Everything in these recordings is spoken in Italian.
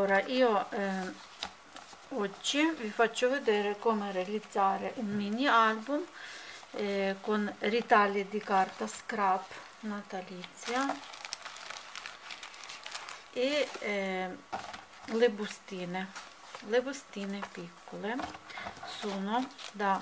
Allora io oggi vi faccio vedere come realizzare un mini album con ritagli di carta scrap natalizia e le bustine piccole sono da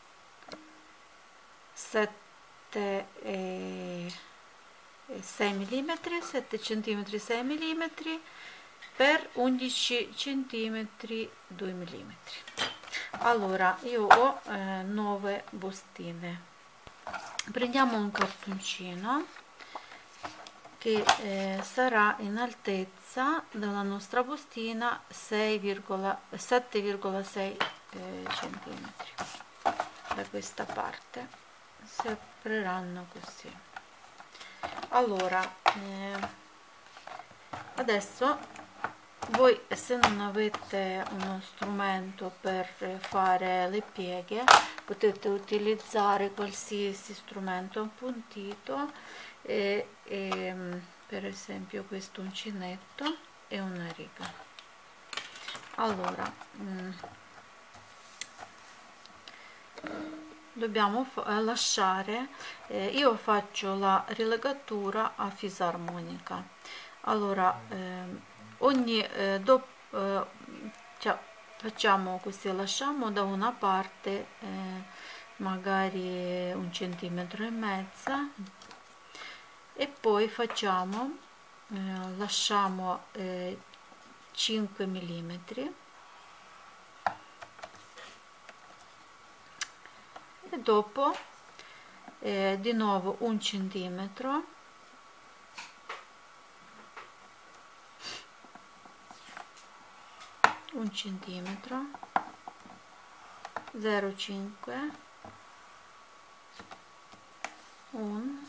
7 e 6 mm, 7 cm 6 mm per 11 cm 2 mm. Allora io ho 9 bustine. Prendiamo un cartoncino che sarà in altezza della nostra bustina 7,6 cm. Da questa parte si apriranno così. Allora adesso voi, se non avete uno strumento per fare le pieghe, potete utilizzare qualsiasi strumento appuntito per esempio questo uncinetto e una riga. Allora dobbiamo lasciare, io faccio la rilegatura a fisarmonica. Allora cioè, facciamo così, lasciamo da una parte magari 1,5 centimetri e poi facciamo lasciamo 5 millimetri e dopo di nuovo 1 centimetro, un centimetro, 0,5, 1,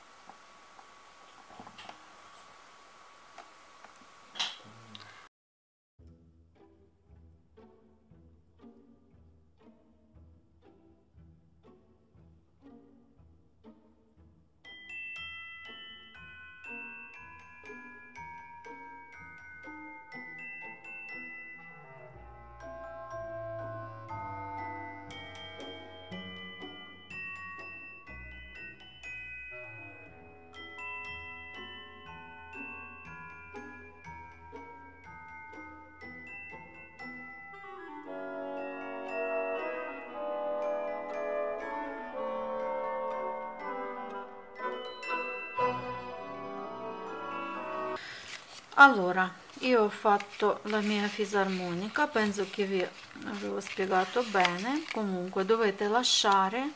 allora io ho fatto la mia fisarmonica, penso che vi avevo spiegato bene. Comunque dovete lasciare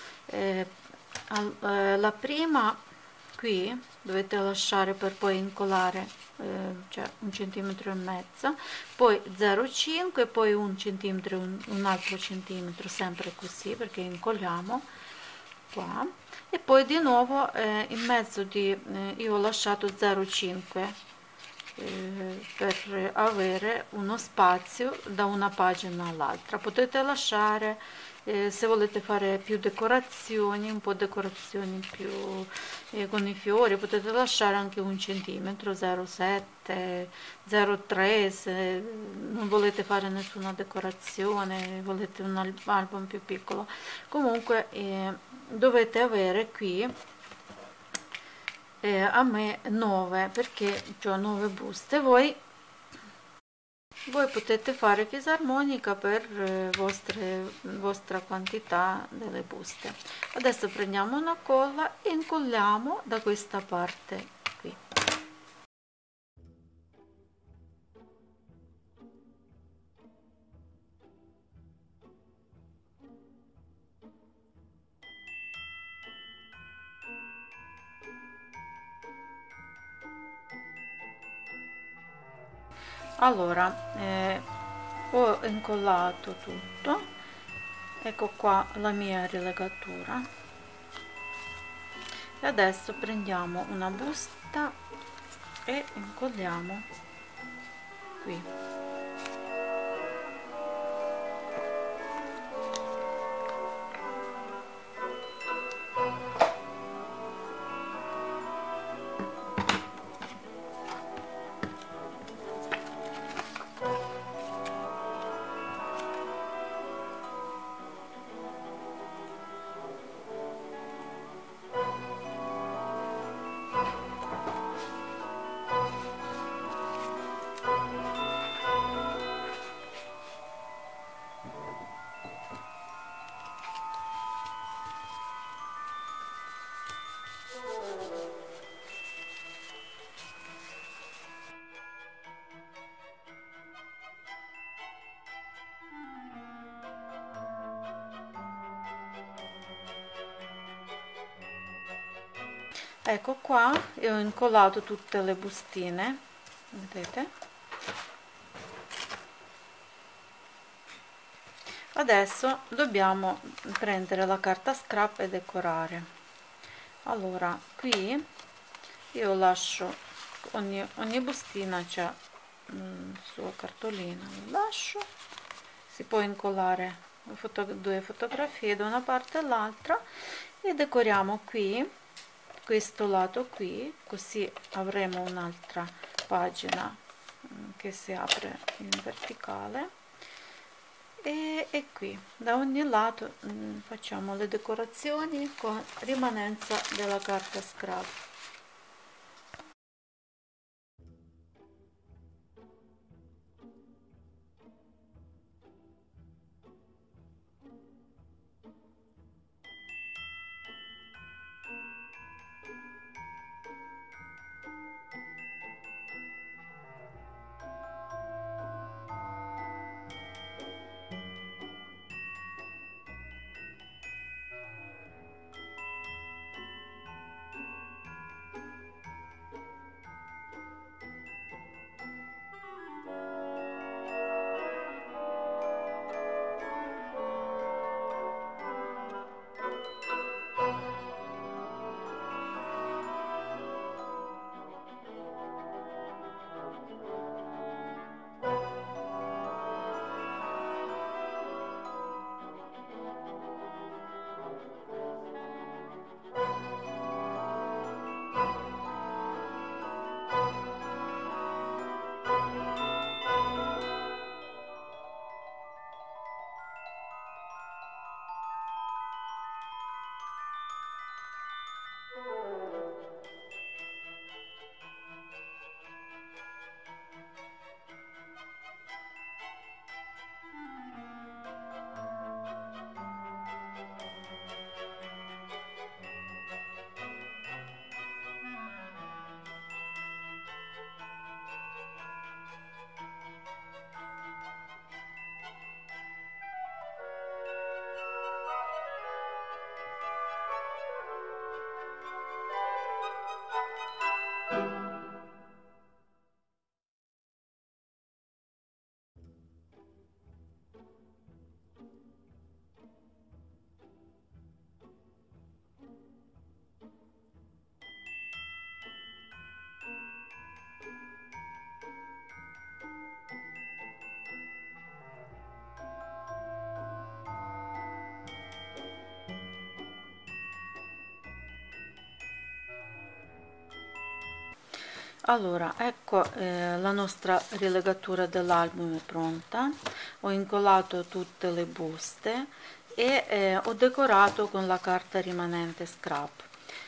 la prima qui dovete lasciare per poi incollare cioè 1,5 centimetri, poi 0,5, poi 1 centimetro, un altro centimetro, sempre così, perché incolliamo qua, e poi di nuovo in mezzo io ho lasciato 0,5 per avere uno spazio da una pagina all'altra. Potete lasciare se volete fare più decorazioni, un po' decorazioni più con i fiori, potete lasciare anche 1 centimetro, 0,7, 0,3 se non volete fare nessuna decorazione, volete un album più piccolo. Comunque dovete avere qui a me 9, perché ho 9 buste. Voi potete fare fisarmonica per vostra quantità delle buste. Adesso prendiamo una colla e incolliamo da questa parte qui. Allora ho incollato tutto, ecco qua la mia rilegatura, e adesso prendiamo una busta e incolliamo qui. Ecco qua, io ho incollato tutte le bustine, vedete? Adesso dobbiamo prendere la carta scrap e decorare. Allora, qui io lascio ogni bustina c'è sua cartolina, lo lascio, si può incollare due fotografie da una parte all'altra e decoriamo qui questo lato qui, così avremo un'altra pagina che si apre in verticale e qui da ogni lato facciamo le decorazioni con rimanenza della carta scrap. Allora, ecco la nostra rilegatura dell'album è pronta. Ho incollato tutte le buste e ho decorato con la carta rimanente scrap.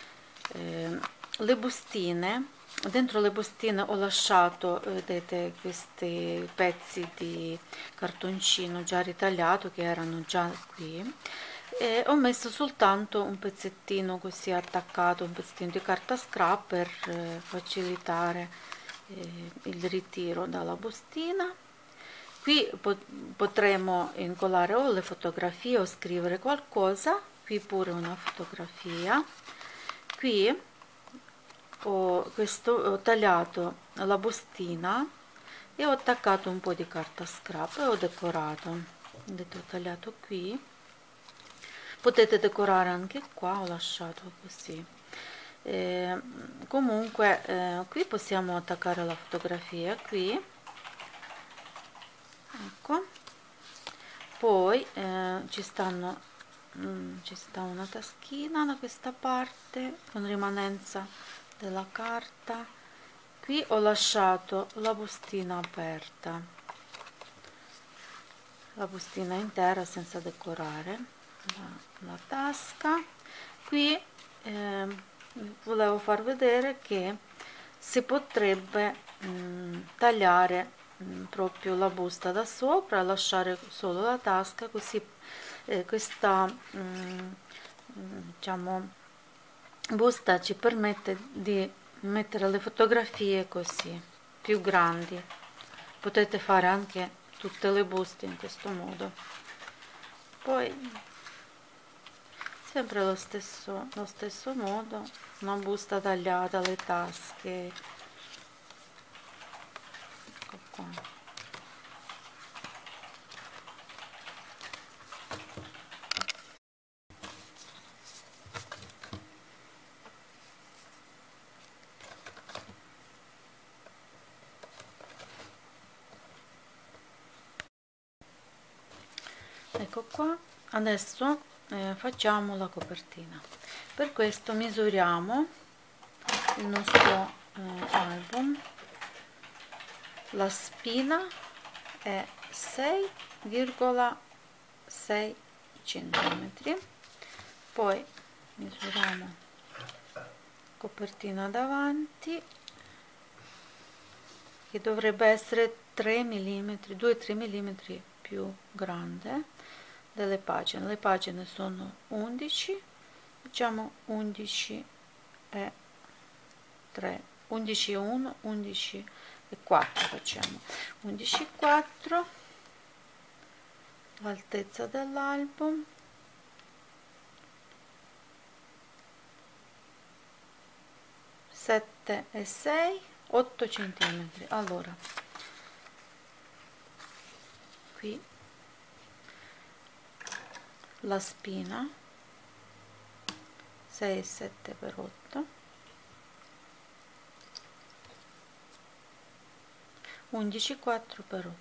Le bustine, dentro le bustine ho lasciato, vedete, questi pezzi di cartoncino già ritagliato che erano già qui. E ho messo soltanto un pezzettino così attaccato, un pezzettino di carta scrap per facilitare il ritiro dalla bustina. Qui potremo incollare o le fotografie o scrivere qualcosa, qui pure una fotografia. Qui ho tagliato la bustina e ho attaccato un po' di carta scrap e ho decorato. Vedete, ho tagliato qui. Potete decorare anche qua, ho lasciato così. Comunque qui possiamo attaccare la fotografia qui, ecco. Poi ci sta una taschina da questa parte con rimanenza della carta. Qui ho lasciato la bustina aperta, la bustina intera senza decorare. La tasca. Qui volevo far vedere che si potrebbe tagliare proprio la busta da sopra, lasciare solo la tasca, così questa diciamo busta ci permette di mettere le fotografie così, più grandi. Potete fare anche tutte le buste in questo modo. Poi sempre lo stesso modo, una busta tagliata, le tasche. Ecco qua. Ecco qua, adesso facciamo la copertina. Per questo misuriamo il nostro album. La spina è 6,6 centimetri. Poi misuriamo copertina davanti, che dovrebbe essere 3 mm, 2-3 mm più grande delle pagine. Le pagine sono 11, facciamo 11 e 3, 11 e 1, 11 e 4, facciamo 11 e 4, l'altezza dell'album, 7 e 6, 8 centimetri. Allora, qui la spina 6 e 7 per 8, 11 e 4 per 8.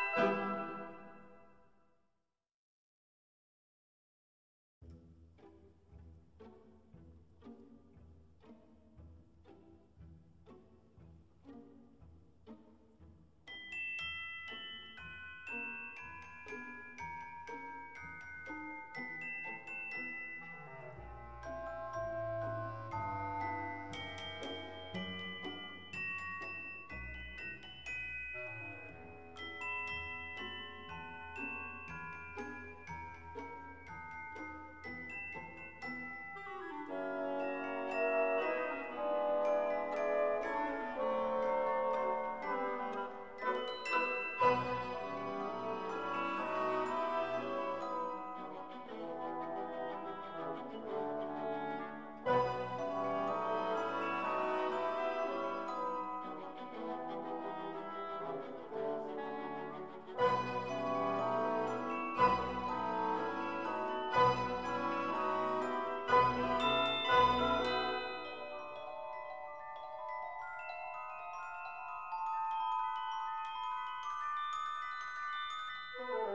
Thank